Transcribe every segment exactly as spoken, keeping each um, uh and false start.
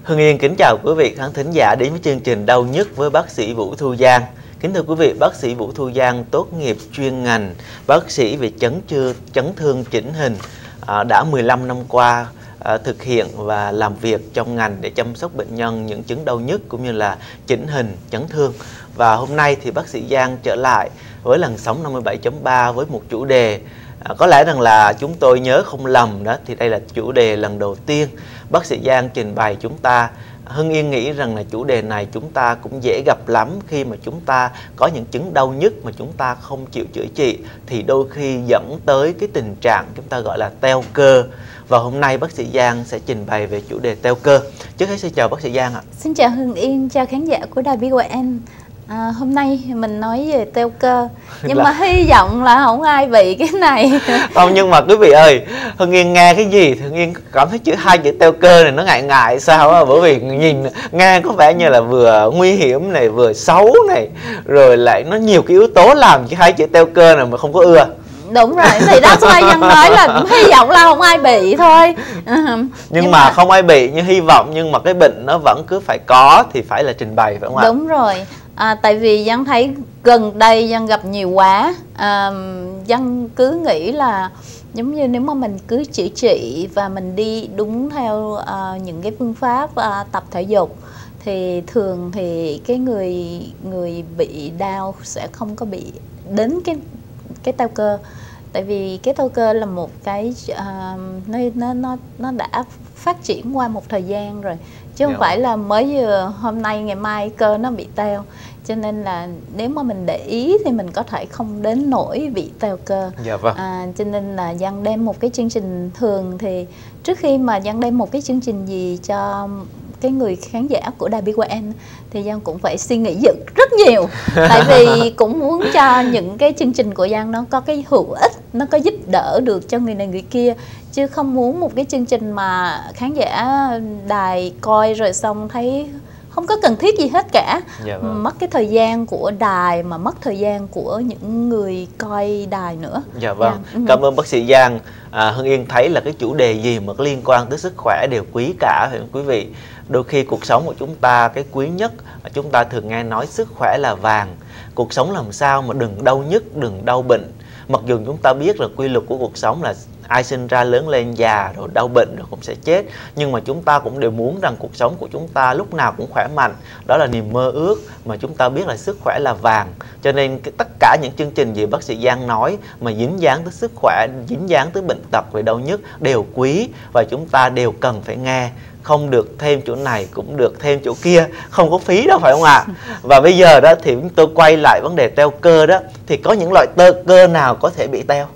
Hưng Yên kính chào quý vị khán thính giả đến với chương trình Đau Nhất với bác sĩ Vũ Thu Giang. Kính thưa quý vị, bác sĩ Vũ Thu Giang tốt nghiệp chuyên ngành bác sĩ về chấn chưa, chấn thương chỉnh hình, à, đã mười lăm năm qua à, thực hiện và làm việc trong ngành để chăm sóc bệnh nhân những chứng đau nhức cũng như là chỉnh hình, chấn thương. Và hôm nay thì bác sĩ Giang trở lại với làn sóng năm mươi bảy chấm ba với một chủ đề À, có lẽ rằng là chúng tôi nhớ không lầm đó thì đây là chủ đề lần đầu tiên bác sĩ Giang trình bày chúng ta. Hưng Yên nghĩ rằng là chủ đề này chúng ta cũng dễ gặp lắm khi mà chúng ta có những chứng đau nhức mà chúng ta không chịu chữa trị thì đôi khi dẫn tới cái tình trạng chúng ta gọi là teo cơ. Và hôm nay bác sĩ Giang sẽ trình bày về chủ đề teo cơ. Trước hết xin chào bác sĩ Giang ạ. Xin chào Hưng Yên, chào khán giả của đài bê o en. À, hôm nay mình nói về teo cơ, nhưng là... mà hy vọng là không ai bị cái này. Không, nhưng mà quý vị ơi, Hưng Yên nghe cái gì thì Hưng Yên cảm thấy chữ hai chữ teo cơ này nó ngại ngại sao á, bởi vì nhìn nghe có vẻ như là vừa nguy hiểm này, vừa xấu này, rồi lại nó nhiều cái yếu tố làm cái hai chữ teo cơ này mà không có ưa. Đúng rồi, thì đó xoay nhân nói là hy vọng là không ai bị thôi. À, nhưng, nhưng mà, mà không ai bị, nhưng hy vọng nhưng mà cái bệnh nó vẫn cứ phải có thì phải là trình bày, phải không ạ? Đúng rồi. À, tại vì Giang thấy gần đây Giang gặp nhiều quá, à, Giang cứ nghĩ là giống như nếu mà mình cứ chữa trị và mình đi đúng theo à, những cái phương pháp à, tập thể dục thì thường thì cái người người bị đau sẽ không có bị đến cái cái teo cơ. Tại vì cái teo cơ là một cái uh, nó, nó nó nó đã phát triển qua một thời gian rồi, chứ không yeah. phải là mới vừa hôm nay ngày mai cơ nó bị teo. Cho nên là nếu mà mình để ý thì mình có thể không đến nỗi bị teo cơ. Yeah, vâng. à, Cho nên là Giang đem một cái chương trình, thường thì trước khi mà Giang đem một cái chương trình gì cho cái người khán giả của đài bê o en thì Giang cũng phải suy nghĩ dựng rất nhiều. Tại vì cũng muốn cho những cái chương trình của Giang nó có cái hữu ích, nó có giúp đỡ được cho người này người kia, chứ không muốn một cái chương trình mà khán giả đài coi rồi xong thấy không có cần thiết gì hết cả. Dạ vâng. Mất cái thời gian của đài mà mất thời gian của những người coi đài nữa. Dạ vâng. Dạ. Cảm ơn bác sĩ Giang. à, Hưng Yên thấy là cái chủ đề gì mà liên quan tới sức khỏe đều quý cả, phải không quý vị? Đôi khi cuộc sống của chúng ta cái quý nhất, chúng ta thường nghe nói sức khỏe là vàng. Cuộc sống làm sao mà đừng đau nhức, đừng đau bệnh. Mặc dù chúng ta biết là quy luật của cuộc sống là ai sinh ra lớn lên già rồi đau bệnh rồi cũng sẽ chết, nhưng mà chúng ta cũng đều muốn rằng cuộc sống của chúng ta lúc nào cũng khỏe mạnh. Đó là niềm mơ ước mà chúng ta biết là sức khỏe là vàng. Cho nên cái, tất cả những chương trình gì bác sĩ Giang nói mà dính dáng tới sức khỏe, dính dáng tới bệnh tật về đau nhức đều quý và chúng ta đều cần phải nghe. Không được thêm chỗ này cũng được thêm chỗ kia, không có phí đâu, phải không ạ? Và bây giờ đó thì chúng tôi quay lại vấn đề teo cơ đó, thì có những loại teo cơ nào có thể bị teo?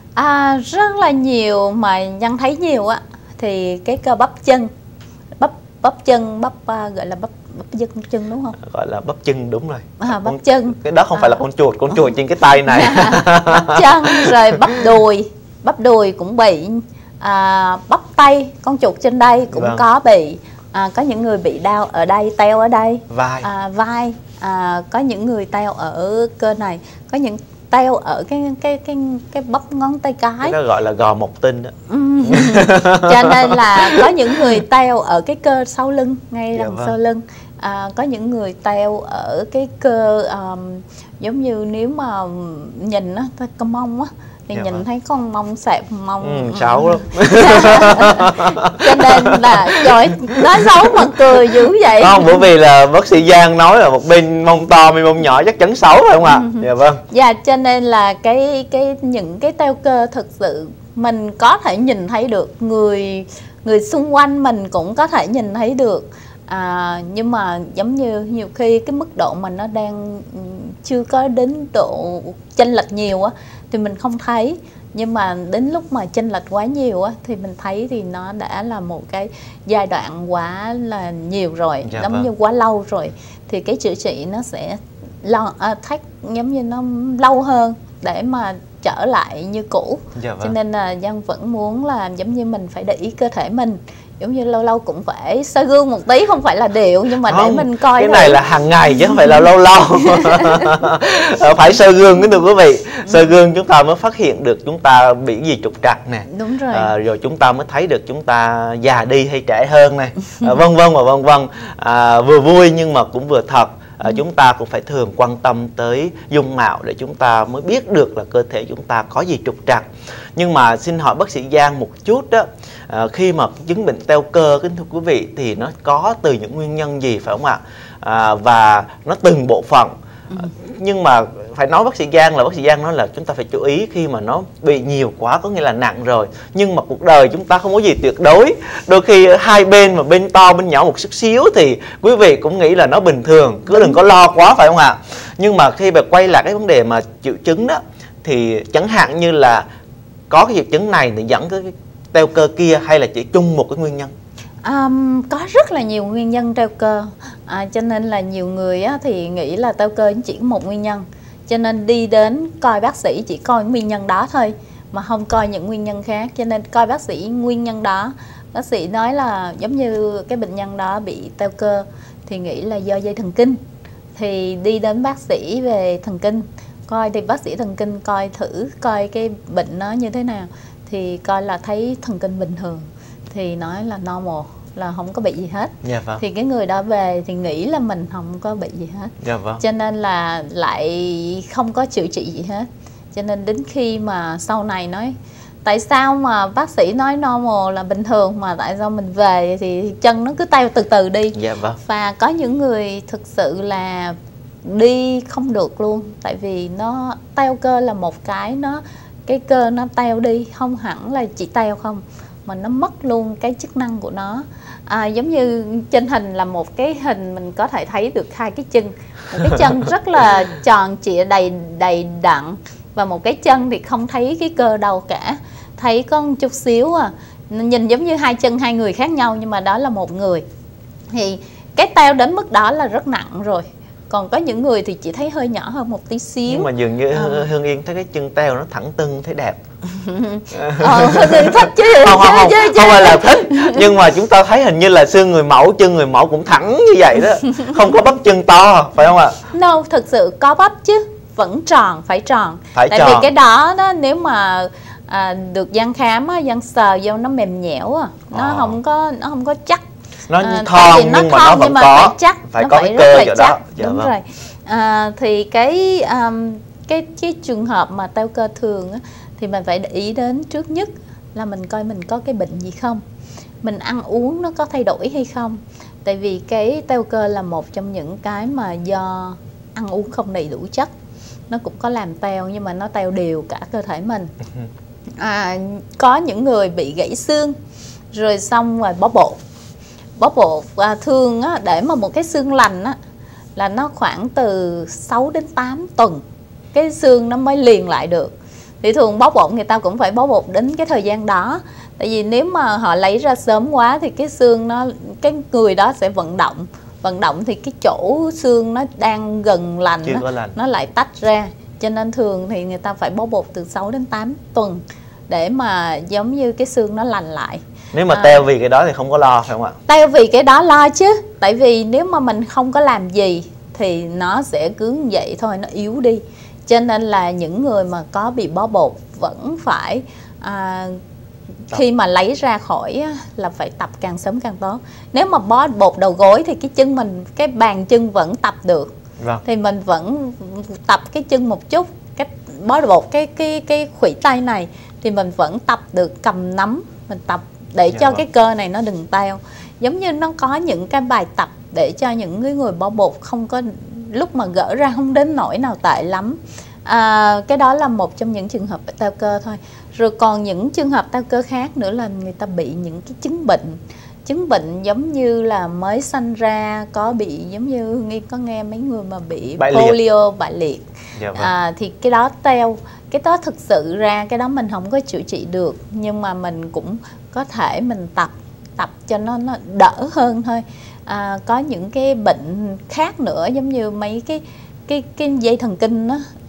À, rất là nhiều, mà Giang thấy nhiều á thì cái cơ bắp chân, bắp bắp chân, bắp uh, gọi là bắp bắp chân chân đúng không? Gọi là bắp chân, đúng rồi. À, bắp chân. Cái đó không à. phải là con chuột, con chuột trên cái tay này. Bắp chân, rồi bắp đùi, bắp đùi cũng bị. À, bắp tay, con chuột trên đây cũng vâng. có bị. À, có những người bị đau ở đây, teo ở đây, vai, à, vai. À, có những người teo ở cơ này, có những teo ở cái cái cái cái bắp ngón tay cái. Cái đó gọi là gò mộc tinh đó. Cho nên là có những người teo ở cái cơ sau lưng, ngay đằng dạ vâng. sau lưng. À, có những người teo ở cái cơ um, giống như nếu mà nhìn á, cái mông á thì dạ nhìn vâng. thấy con mông xẹp mông ừ, xấu lắm. Cho nên là trời, nói xấu mà cười dữ vậy. Không, bởi vì là bác sĩ Giang nói là một bên mông to bên mông nhỏ chắc chắn xấu, phải không ạ? Dạ vâng. Dạ, cho nên là cái cái những cái teo cơ thực sự mình có thể nhìn thấy được, người người xung quanh mình cũng có thể nhìn thấy được. À, nhưng mà giống như nhiều khi cái mức độ mà nó đang chưa có đến độ chênh lệch nhiều á thì mình không thấy, nhưng mà đến lúc mà chênh lệch quá nhiều á thì mình thấy thì nó đã là một cái giai đoạn quá là nhiều rồi, dạ giống vâng. như quá lâu rồi thì cái chữa trị nó sẽ lo à, thách giống như nó lâu hơn để mà trở lại như cũ. Dạ vâng. Cho nên là Giang vẫn muốn là giống như mình phải để ý cơ thể mình, giống như lâu lâu cũng phải soi gương một tí, không phải là điệu nhưng mà Không, để mình coi cái thôi. này là hàng ngày chứ không phải là lâu lâu. Phải soi gương kính thưa quý vị, soi gương chúng ta mới phát hiện được chúng ta bị gì trục trặc nè. Đúng rồi. À, rồi chúng ta mới thấy được chúng ta già đi hay trẻ hơn này, à, vân vân và vân vân. À, vừa vui nhưng mà cũng vừa thật. À, chúng ta cũng phải thường quan tâm tới dung mạo để chúng ta mới biết được là cơ thể chúng ta có gì trục trặc. Nhưng mà xin hỏi bác sĩ Giang một chút đó, à, khi mà chứng bệnh teo cơ kính thưa quý vị thì nó có từ những nguyên nhân gì phải không ạ? À, và nó từng bộ phận. À, nhưng mà phải nói bác sĩ Giang là bác sĩ Giang nói là chúng ta phải chú ý khi mà nó bị nhiều quá, có nghĩa là nặng rồi. Nhưng mà cuộc đời chúng ta không có gì tuyệt đối. Đôi khi hai bên mà bên to bên nhỏ một chút xíu thì quý vị cũng nghĩ là nó bình thường, cứ đừng có lo quá phải không ạ? Nhưng mà khi mà quay lại cái vấn đề mà triệu chứng đó thì chẳng hạn như là có cái triệu chứng này thì dẫn tới cái teo cơ kia hay là chỉ chung một cái nguyên nhân? Um, có rất là nhiều nguyên nhân teo cơ, à, cho nên là nhiều người á, thì nghĩ là teo cơ chỉ một nguyên nhân, cho nên đi đến coi bác sĩ chỉ coi nguyên nhân đó thôi mà không coi những nguyên nhân khác. Cho nên coi bác sĩ nguyên nhân đó, bác sĩ nói là giống như cái bệnh nhân đó bị teo cơ thì nghĩ là do dây thần kinh, thì đi đến bác sĩ về thần kinh coi, thì bác sĩ thần kinh coi thử coi cái bệnh nó như thế nào, thì coi là thấy thần kinh bình thường thì nói là normal, là không có bị gì hết. Dạ vâng. Thì cái người đó về thì nghĩ là mình không có bị gì hết. Dạ vâng. Cho nên là lại không có chữa trị gì hết. Cho nên đến khi mà sau này nói tại sao mà bác sĩ nói normal là bình thường mà tại sao mình về thì chân nó cứ teo từ từ đi. Dạ vâng. Và có những người thực sự là đi không được luôn, tại vì nó teo cơ là một cái, nó cái cơ nó teo đi, không hẳn là chỉ teo không mà nó mất luôn cái chức năng của nó. À, giống như trên hình là một cái hình mình có thể thấy được hai cái chân, một cái chân rất là tròn trịa đầy đầy đặn và một cái chân thì không thấy cái cơ đâu cả, thấy có một chút xíu à, nhìn giống như hai chân hai người khác nhau nhưng mà đó là một người. Thì cái teo đến mức đó là rất nặng rồi. Còn có những người thì chỉ thấy hơi nhỏ hơn một tí xíu. Nhưng mà dường như à. Hương Yên thấy cái chân teo nó thẳng tưng thấy đẹp. Ờ, thích chứ. Không, không, không, chứ, chứ. không phải là thích. Nhưng mà chúng ta thấy hình như là xương người mẫu, chân người mẫu cũng thẳng như vậy đó. Không có bắp chân to, phải không ạ? No, thực sự có bắp chứ. Vẫn tròn, phải tròn. Phải Tại tròn. vì cái đó, đó nếu mà à, được Giang khám, á, Giang sờ vô nó mềm nhẽo à. Nó à. không có nó không có chắc. Nó à, thon nhưng nó mà thon, nó vẫn nhưng mà có. Phải chắc, phải nó có phải cái rất cơ là chỗ chắc. đó. Dạ Đúng vâng. rồi. À, thì cái um, cái cái trường hợp mà teo cơ thường á, thì mình phải để ý đến trước nhất là mình coi mình có cái bệnh gì không, mình ăn uống nó có thay đổi hay không. Tại vì cái teo cơ là một trong những cái mà do ăn uống không đầy đủ chất, nó cũng có làm teo nhưng mà nó teo đều cả cơ thể mình. À, có những người bị gãy xương rồi xong rồi bó bột, bó bột à, thường á, để mà một cái xương lành á là nó khoảng từ sáu đến tám tuần cái xương nó mới liền lại được. Thì thường bó bột người ta cũng phải bó bột đến cái thời gian đó. Tại vì nếu mà họ lấy ra sớm quá thì cái xương nó, cái người đó sẽ vận động. Vận động thì cái chỗ xương nó đang gần lành, đó, lành nó lại tách ra. Cho nên thường thì người ta phải bó bột từ sáu đến tám tuần để mà giống như cái xương nó lành lại. Nếu mà à, teo vì cái đó thì không có lo phải không ạ? Teo vì cái đó lo chứ. Tại vì nếu mà mình không có làm gì thì nó sẽ cứ vậy thôi, nó yếu đi. Cho nên là những người mà có bị bó bột vẫn phải à, khi mà lấy ra khỏi là phải tập càng sớm càng tốt. Nếu mà bó bột đầu gối thì cái chân mình, cái bàn chân vẫn tập được. Vâng. Thì mình vẫn tập cái chân một chút, cái bó bột cái cái cái khuỷu tay này thì mình vẫn tập được cầm nắm, mình tập để dạ cho vâng. cái cơ này nó đừng teo. Giống như nó có những cái bài tập để cho những người, người bó bột không có, lúc mà gỡ ra không đến nỗi nào tệ lắm. À, cái đó là một trong những trường hợp teo cơ thôi. Rồi còn những trường hợp teo cơ khác nữa là người ta bị những cái chứng bệnh. Chứng bệnh giống như là mới sanh ra có bị, giống như nghe có nghe mấy người mà bị bại polio, liệt. bại liệt. Dạ vâng. À, thì cái đó teo. Cái đó thực sự ra cái đó mình không có chữa trị được, nhưng mà mình cũng có thể mình tập tập cho nó nó đỡ hơn thôi. À, có những cái bệnh khác nữa giống như mấy cái cái cái dây thần kinh đó,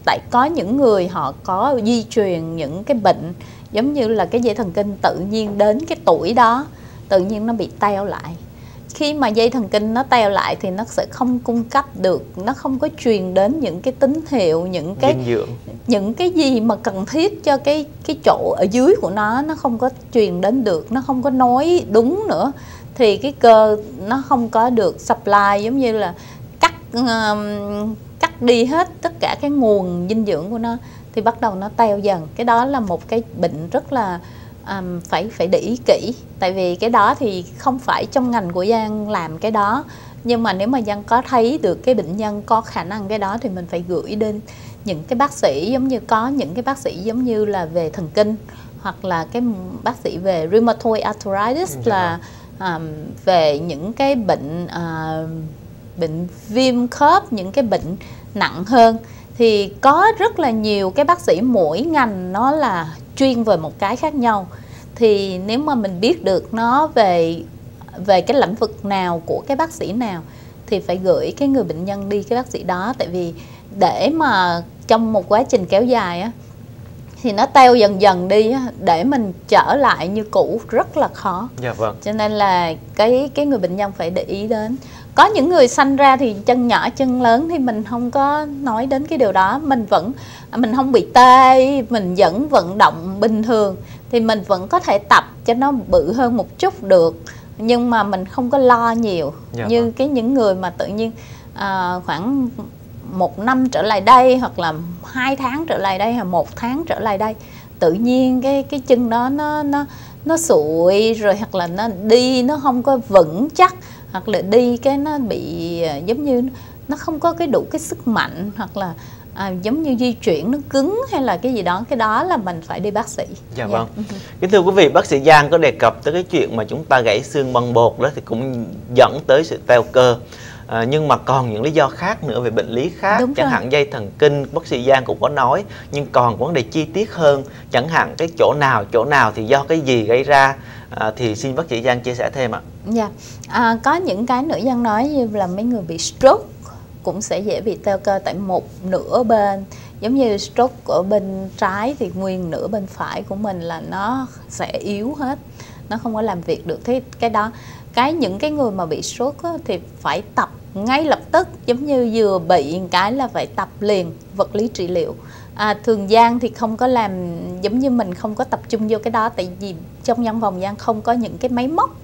tại có những người họ có di truyền những cái bệnh giống như là cái dây thần kinh tự nhiên đến cái tuổi đó tự nhiên nó bị teo lại. Khi mà dây thần kinh nó teo lại thì nó sẽ không cung cấp được, nó không có truyền đến những cái tín hiệu, những cái dinh dưỡng, những cái gì mà cần thiết cho cái cái chỗ ở dưới của nó, nó không có truyền đến được, nó không có nối đúng nữa, thì cái cơ nó không có được supply, giống như là cắt um, cắt đi hết tất cả cái nguồn dinh dưỡng của nó thì bắt đầu nó teo dần. Cái đó là một cái bệnh rất là um, phải phải để ý kỹ, tại vì cái đó thì không phải trong ngành của Giang làm cái đó, nhưng mà nếu mà Giang có thấy được cái bệnh nhân có khả năng cái đó thì mình phải gửi đến những cái bác sĩ, giống như có những cái bác sĩ giống như là về thần kinh, hoặc là cái bác sĩ về rheumatoid arthritis, yeah. là um, về những cái bệnh uh, bệnh viêm khớp, những cái bệnh nặng hơn, thì có rất là nhiều cái bác sĩ, mỗi ngành nó là chuyên về một cái khác nhau. Thì nếu mà mình biết được nó về về cái lĩnh vực nào của cái bác sĩ nào thì phải gửi cái người bệnh nhân đi cái bác sĩ đó, tại vì để mà trong một quá trình kéo dài á thì nó teo dần dần đi á, để mình trở lại như cũ rất là khó. Dạ vâng. Cho nên là cái cái người bệnh nhân phải để ý đến. Có những người sanh ra thì chân nhỏ chân lớn thì mình không có nói đến cái điều đó, mình vẫn mình không bị tê, mình vẫn vận động bình thường thì mình vẫn có thể tập cho nó bự hơn một chút được, nhưng mà mình không có lo nhiều. Dạ như vâng. cái những người mà tự nhiên à, khoảng một năm trở lại đây, hoặc là hai tháng trở lại đây, hoặc một tháng trở lại đây, tự nhiên cái cái chân đó nó nó nó sụi rồi, hoặc là nó đi nó không có vững chắc, hoặc là đi cái nó bị giống như nó không có cái đủ cái sức mạnh, hoặc là à, giống như di chuyển nó cứng hay là cái gì đó, cái đó là mình phải đi bác sĩ. Dạ yeah. Vâng. Kính thưa quý vị, bác sĩ Giang có đề cập tới cái chuyện mà chúng ta gãy xương băng bột đó thì cũng dẫn tới sự teo cơ. À, nhưng mà còn những lý do khác nữa về bệnh lý khác, đúng chẳng rồi. hạn dây thần kinh, bác sĩ Giang cũng có nói, nhưng còn vấn đề chi tiết hơn, chẳng hạn cái chỗ nào chỗ nào thì do cái gì gây ra, à, thì xin bác sĩ Giang chia sẻ thêm ạ. Dạ, à, có những cái nữa Giang nói như là mấy người bị stroke cũng sẽ dễ bị teo cơ, tại một nửa bên, giống như stroke ở bên trái thì nguyên nửa bên phải của mình là nó sẽ yếu hết, nó không có làm việc được. Thế cái đó, cái những cái người mà bị stroke á, thì phải tập ngay lập tức, giống như vừa bị cái là phải tập liền vật lý trị liệu. À, thường Giang thì không có làm, giống như mình không có tập trung vô cái đó, tại vì trong văn phòng Giang không có những cái máy móc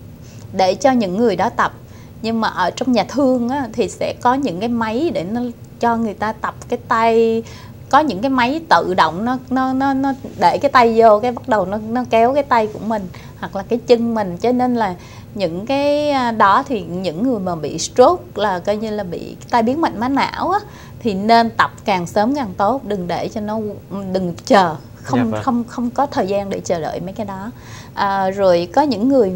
để cho những người đó tập. Nhưng mà ở trong nhà thương á, thì sẽ có những cái máy để nó cho người ta tập cái tay, có những cái máy tự động nó nó nó, nó để cái tay vô, cái bắt đầu nó nó kéo cái tay của mình hoặc là cái chân mình. Cho nên là những cái đó thì những người mà bị stroke là coi như là bị tai biến mạch máu não á, thì nên tập càng sớm càng tốt, đừng để cho nó, đừng chờ, không dạ vâng. không không có thời gian để chờ đợi mấy cái đó. À, rồi có những người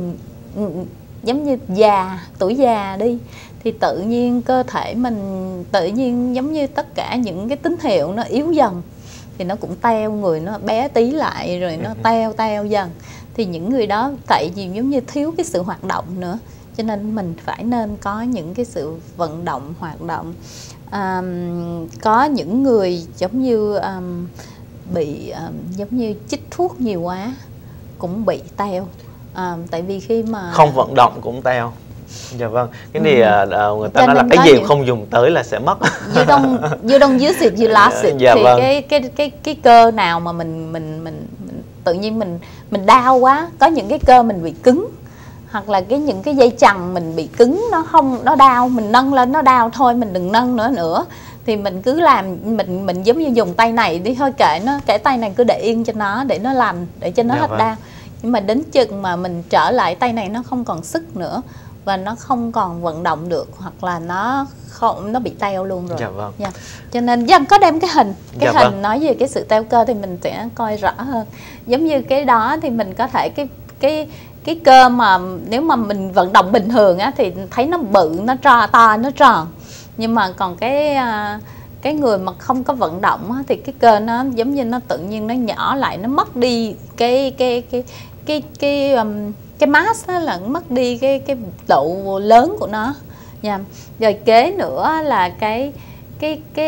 giống như già, tuổi già đi, thì tự nhiên cơ thể mình tự nhiên giống như tất cả những cái tín hiệu nó yếu dần, thì nó cũng teo, người nó bé tí lại rồi nó teo teo dần. Thì những người đó tại vì giống như thiếu cái sự hoạt động nữa, cho nên mình phải nên có những cái sự vận động, hoạt động. À, có những người giống như um, bị um, giống như chích thuốc nhiều quá cũng bị teo. À, tại vì khi mà không vận động cũng teo. Dạ vâng, cái này ừ. người ta cho nói là cái gì những... không dùng tới là sẽ mất. You don't, you don't use it, you lost it. Dạ, thì vâng. cái cái cái cái cơ nào mà mình mình mình, mình tự nhiên mình mình đau quá, có những cái cơ mình bị cứng, hoặc là cái những cái dây chằng mình bị cứng, nó không, nó đau, mình nâng lên nó đau thôi, mình đừng nâng nữa nữa. Thì mình cứ làm, mình mình giống như dùng tay này đi thôi, kệ nó, cái tay này cứ để yên cho nó, để nó lành, để cho nó dạ, hết vâng. đau. Nhưng mà đến chừng mà mình trở lại tay này nó không còn sức nữa và nó không còn vận động được, hoặc là nó không, nó bị teo luôn rồi. Dạ vâng. Dạ. Cho nên Giang có đem cái hình, cái dạ hình vâng. nói về cái sự teo cơ thì mình sẽ coi rõ hơn. Giống như cái đó thì mình có thể cái cái cái cơ mà nếu mà mình vận động bình thường á thì thấy nó bự, nó to to, nó tròn. Nhưng mà còn cái cái người mà không có vận động á, thì cái cơ nó giống như nó tự nhiên nó nhỏ lại, nó mất đi cái cái cái cái cái um, cái mass đó, là mất đi cái cái độ lớn của nó nha. Rồi kế nữa là cái cái cái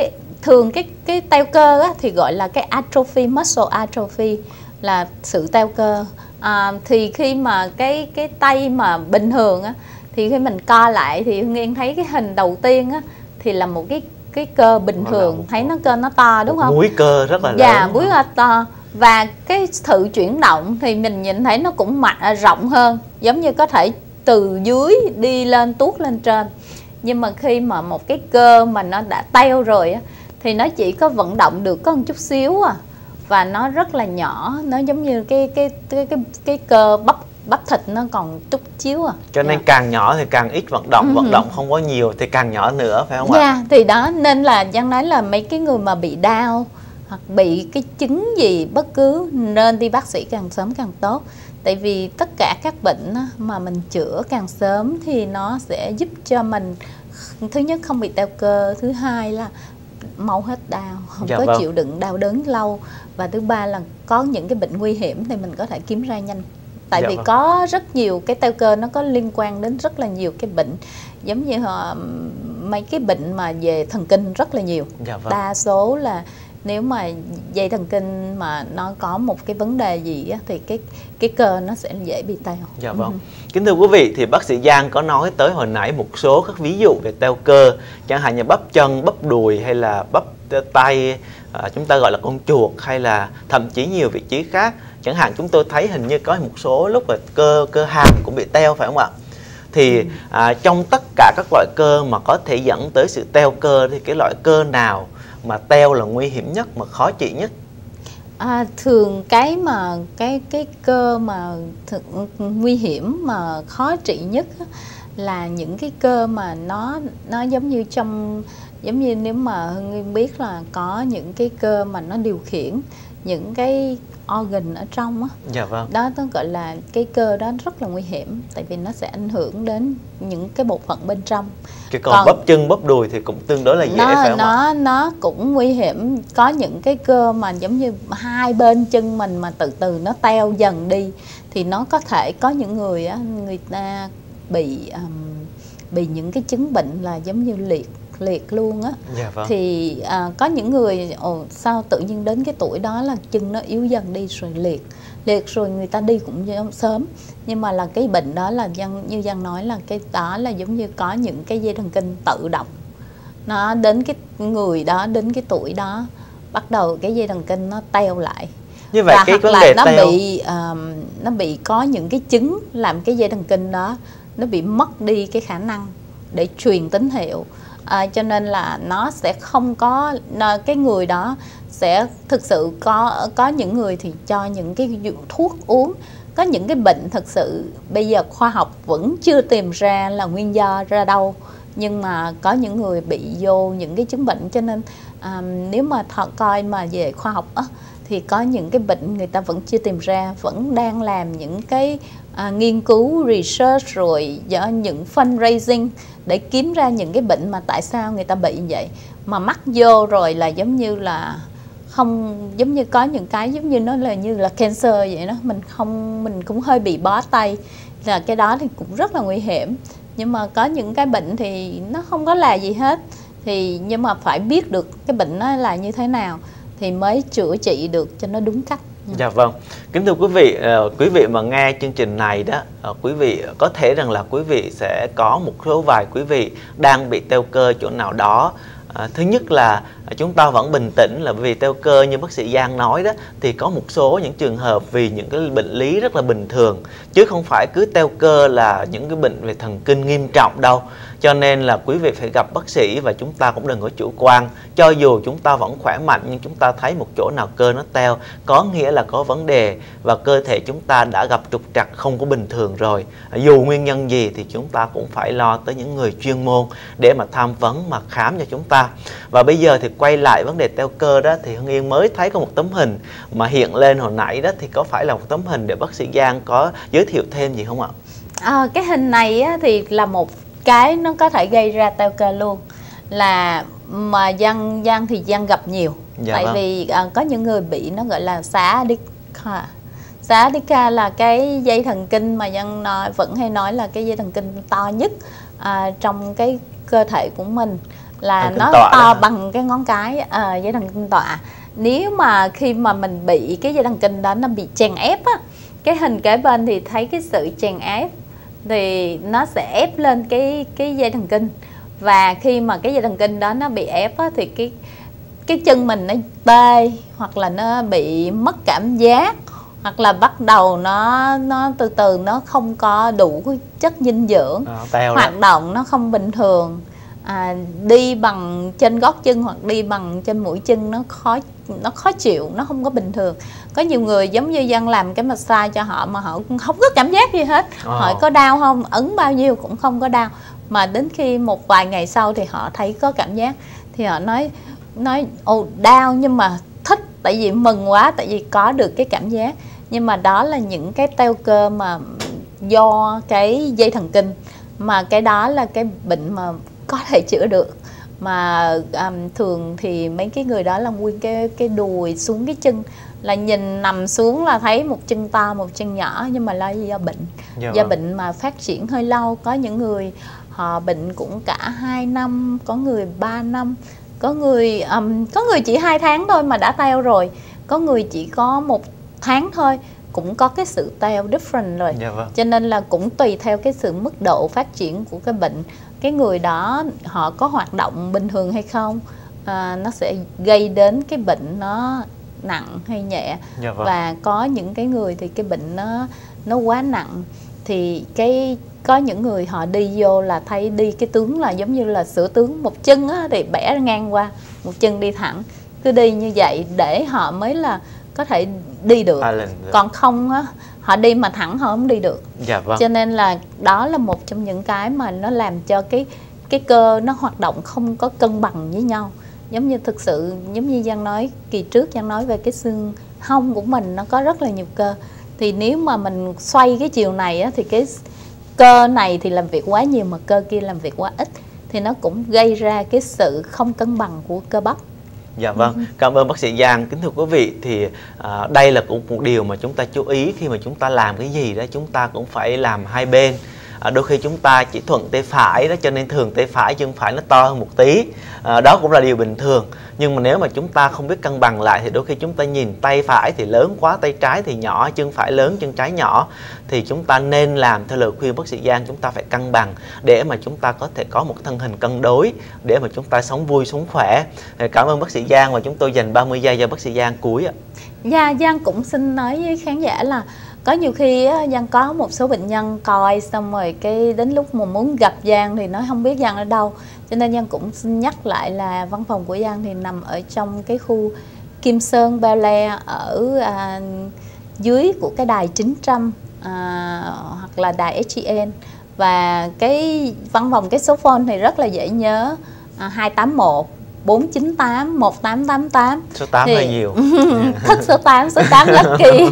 thường cái cái teo cơ á, thì gọi là cái atrophy, muscle atrophy, là sự teo cơ. À, thì khi mà cái cái tay mà bình thường á, thì khi mình co lại thì Hương Yên thấy cái hình đầu tiên á thì là một cái cái cơ bình thường, thấy nó cơ nó to đúng không? Múi cơ rất là lớn. Dạ, múi cơ to. Và cái sự chuyển động thì mình nhìn thấy nó cũng mạnh, rộng hơn, giống như có thể từ dưới đi lên tuốt lên trên. Nhưng mà khi mà một cái cơ mà nó đã teo rồi á, thì nó chỉ có vận động được có một chút xíu à, và nó rất là nhỏ, nó giống như cái cái cái cái, cái cơ bắp bắp thịt nó còn chút xíu à. Cho nên yeah. càng nhỏ thì càng ít vận động, uh-huh. vận động không có nhiều thì càng nhỏ nữa, phải không ạ? Dạ, thì đó nên là Giang nói là mấy cái người mà bị đau hoặc bị cái chứng gì bất cứ nên đi bác sĩ càng sớm càng tốt. Tại vì tất cả các bệnh mà mình chữa càng sớm thì nó sẽ giúp cho mình, thứ nhất không bị teo cơ, thứ hai là mau hết đau, không dạ có vâng. chịu đựng đau đớn lâu, và thứ ba là có những cái bệnh nguy hiểm thì mình có thể kiếm ra nhanh. Tại dạ vì vâng. có rất nhiều cái teo cơ nó có liên quan đến rất là nhiều cái bệnh, giống như uh, mấy cái bệnh mà về thần kinh rất là nhiều. Dạ vâng. Đa số là nếu mà dây thần kinh mà nó có một cái vấn đề gì á, thì cái cái cơ nó sẽ dễ bị teo. Dạ vâng. Ừ. Kính thưa quý vị, thì bác sĩ Giang có nói tới hồi nãy một số các ví dụ về teo cơ, chẳng hạn như bắp chân, bắp đùi hay là bắp tay, à, chúng ta gọi là con chuột, hay là thậm chí nhiều vị trí khác. Chẳng hạn chúng tôi thấy hình như có một số lúc là cơ cơ hàm cũng bị teo, phải không ạ? Thì ừ. à, trong tất cả các loại cơ mà có thể dẫn tới sự teo cơ thì cái loại cơ nào mà teo là nguy hiểm nhất, mà khó trị nhất? À, thường cái mà cái cái cơ mà thực, nguy hiểm mà khó trị nhất là những cái cơ mà nó nó giống như trong giống như nếu mà Hương Yên biết là có những cái cơ mà nó điều khiển những cái organ ở trong á. Dạ vâng. Đó nó gọi là cái cơ đó rất là nguy hiểm, tại vì nó sẽ ảnh hưởng đến những cái bộ phận bên trong. Cái còn, còn bắp chân, bắp đùi thì cũng tương đối là dễ, nó, phải không nó, ạ? Nó cũng nguy hiểm. Có những cái cơ mà giống như hai bên chân mình mà từ từ nó teo dần đi, thì nó có thể có những người á, người ta bị um, bị những cái chứng bệnh là giống như liệt liệt luôn á. Dạ vâng. Thì à, có những người ồ, sao tự nhiên đến cái tuổi đó là chân nó yếu dần đi rồi liệt liệt rồi người ta đi cũng sớm, nhưng mà là cái bệnh đó là Giang, như Giang nói là cái đó là giống như có những cái dây thần kinh tự động, nó đến cái người đó, đến cái tuổi đó bắt đầu cái dây thần kinh nó teo lại. Như vậy và cái hoặc vấn đề là nó teo bị uh, nó bị có những cái chứng làm cái dây thần kinh đó nó bị mất đi cái khả năng để truyền tín hiệu. À, cho nên là nó sẽ không có, cái người đó sẽ thực sự có có những người thì cho những cái thuốc uống, có những cái bệnh thực sự bây giờ khoa học vẫn chưa tìm ra là nguyên do ra đâu, nhưng mà có những người bị vô những cái chứng bệnh. Cho nên à, nếu mà thọ coi mà về khoa học á, thì có những cái bệnh người ta vẫn chưa tìm ra, vẫn đang làm những cái à, nghiên cứu research rồi do những fundraising để kiếm ra những cái bệnh mà tại sao người ta bị như vậy, mà mắc vô rồi là giống như là không, giống như có những cái giống như nó là như là cancer vậy đó, mình không mình cũng hơi bị bó tay, là cái đó thì cũng rất là nguy hiểm. Nhưng mà có những cái bệnh thì nó không có là gì hết, thì nhưng mà phải biết được cái bệnh nó là như thế nào thì mới chữa trị được cho nó đúng cách. Dạ vâng. Kính thưa quý vị, uh, quý vị mà nghe chương trình này đó, uh, quý vị có thể rằng là quý vị sẽ có một số vài quý vị đang bị teo cơ chỗ nào đó. À, thứ nhất là chúng ta vẫn bình tĩnh, là vì teo cơ như bác sĩ Giang nói đó, thì có một số những trường hợp vì những cái bệnh lý rất là bình thường, chứ không phải cứ teo cơ là những cái bệnh về thần kinh nghiêm trọng đâu. Cho nên là quý vị phải gặp bác sĩ, và chúng ta cũng đừng có chủ quan. Cho dù chúng ta vẫn khỏe mạnh nhưng chúng ta thấy một chỗ nào cơ nó teo, có nghĩa là có vấn đề và cơ thể chúng ta đã gặp trục trặc không có bình thường rồi. Dù nguyên nhân gì thì chúng ta cũng phải lo tới những người chuyên môn để mà tham vấn, mà khám cho chúng ta. Và bây giờ thì quay lại vấn đề teo cơ đó, thì Hương Yên mới thấy có một tấm hình mà hiện lên hồi nãy đó, thì có phải là một tấm hình để bác sĩ Giang có giới thiệu thêm gì không ạ? À, cái hình này á, thì là một cái nó có thể gây ra teo cơ luôn, là mà Giang Giang thì Giang gặp nhiều. Dạ tại vâng. vì à, có những người bị nó gọi là sciatica. Sciatica là cái dây thần kinh mà Giang nói, vẫn hay nói là cái dây thần kinh to nhất à, trong cái cơ thể của mình. là thần kinh nó tọa to đó. bằng cái ngón cái, uh, dây thần kinh tọa. Nếu mà khi mà mình bị cái dây thần kinh đó nó bị chèn ép á, cái hình kế bên thì thấy cái sự chèn ép thì nó sẽ ép lên cái cái dây thần kinh, và khi mà cái dây thần kinh đó nó bị ép á, thì cái cái chân mình nó tê, hoặc là nó bị mất cảm giác, hoặc là bắt đầu nó nó từ từ nó không có đủ chất dinh dưỡng, à, hoạt đó. động nó không bình thường, à, đi bằng trên gót chân hoặc đi bằng trên mũi chân nó khó nó khó chịu, nó không có bình thường. Có nhiều người giống như Giang làm cái massage cho họ mà họ không có cảm giác gì hết, oh. Hỏi có đau không, ấn bao nhiêu cũng không có đau, mà đến khi một vài ngày sau thì họ thấy có cảm giác, thì họ nói nói ồ đau nhưng mà thích, tại vì mừng quá, tại vì có được cái cảm giác. Nhưng mà đó là những cái teo cơ mà do cái dây thần kinh, mà cái đó là cái bệnh mà có thể chữa được. Mà um, thường thì mấy cái người đó là nguyên cái cái đùi xuống cái chân, là nhìn nằm xuống là thấy một chân to một chân nhỏ, nhưng mà là do bệnh, dạ do vâng. bệnh mà phát triển hơi lâu. Có những người họ bệnh cũng cả hai năm, có người ba năm, có người um, có người chỉ hai tháng thôi mà đã teo rồi, có người chỉ có một tháng thôi cũng có cái sự teo different rồi. Dạ vâng. Cho nên là cũng tùy theo cái sự mức độ phát triển của cái bệnh, cái người đó họ có hoạt động bình thường hay không, à, nó sẽ gây đến cái bệnh nó nặng hay nhẹ. Dạ vâng. Và có những cái người thì cái bệnh nó nó quá nặng, thì cái có những người họ đi vô là thấy đi cái tướng là giống như là sửa tướng, một chân á, thì bẻ ngang qua, một chân đi thẳng, cứ đi như vậy để họ mới là có thể đi được. Còn không á, họ đi mà thẳng họ không đi được. Dạ vâng. Cho nên là đó là một trong những cái mà nó làm cho cái cái cơ nó hoạt động không có cân bằng với nhau. Giống như thực sự giống như Giang nói kỳ trước, Giang nói về cái xương hông của mình nó có rất là nhiều cơ, thì nếu mà mình xoay cái chiều này á, thì cái cơ này thì làm việc quá nhiều mà cơ kia làm việc quá ít, thì nó cũng gây ra cái sự không cân bằng của cơ bắp. Dạ vâng, cảm ơn bác sĩ Giang. Kính thưa quý vị, thì à, đây là cũng một điều mà chúng ta chú ý khi mà chúng ta làm cái gì đó, chúng ta cũng phải làm hai bên. À, đôi khi chúng ta chỉ thuận tay phải đó, cho nên thường tay phải chân phải nó to hơn một tí, à, đó cũng là điều bình thường. Nhưng mà nếu mà chúng ta không biết cân bằng lại thì đôi khi chúng ta nhìn tay phải thì lớn quá, tay trái thì nhỏ, chân phải lớn, chân trái nhỏ, thì chúng ta nên làm theo lời khuyên bác sĩ Giang, chúng ta phải cân bằng để mà chúng ta có thể có một thân hình cân đối, để mà chúng ta sống vui, sống khỏe. Cảm ơn bác sĩ Giang, và chúng tôi dành ba mươi giây cho bác sĩ Giang cuối ạ. Dạ, Giang cũng xin nói với khán giả là có nhiều khi á, Giang có một số bệnh nhân coi xong rồi cái đến lúc mà muốn gặp Giang thì nói không biết Giang ở đâu, cho nên Giang cũng xin nhắc lại là văn phòng của Giang thì nằm ở trong cái khu Kim Sơn Bel Air, ở à, dưới của cái đài chín trăm à, hoặc là đài ét giê en, và cái văn phòng, cái số phone thì rất là dễ nhớ, à, hai tám một bốn chín tám một tám tám tám. Số tám thì hơi nhiều. Thích số tám, số tám lucky.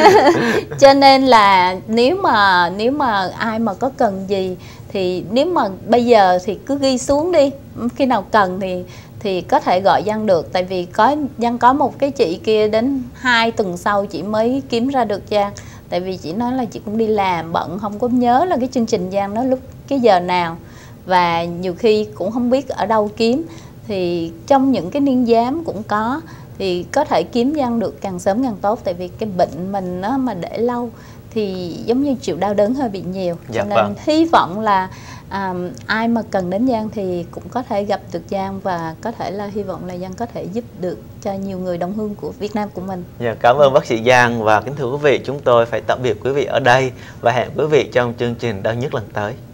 Cho nên là nếu mà nếu mà ai mà có cần gì thì nếu mà bây giờ thì cứ ghi xuống đi, khi nào cần thì thì có thể gọi Giang được. Tại vì có Giang có một cái chị kia đến hai tuần sau chị mới kiếm ra được Giang. Tại vì chị nói là chị cũng đi làm bận, không có nhớ là cái chương trình Giang nó lúc cái giờ nào, và nhiều khi cũng không biết ở đâu kiếm. Thì trong những cái niên giám cũng có, thì có thể kiếm Giang được càng sớm càng tốt. Tại vì cái bệnh mình nó mà để lâu thì giống như chịu đau đớn hơi bị nhiều. Dạ, cho nên vâng. hy vọng là à, ai mà cần đến Giang thì cũng có thể gặp được Giang, và có thể là hy vọng là Giang có thể giúp được cho nhiều người đồng hương của Việt Nam của mình. Dạ, cảm ơn bác sĩ Giang, và kính thưa quý vị, chúng tôi phải tạm biệt quý vị ở đây và hẹn quý vị trong chương trình Đau Nhất lần tới.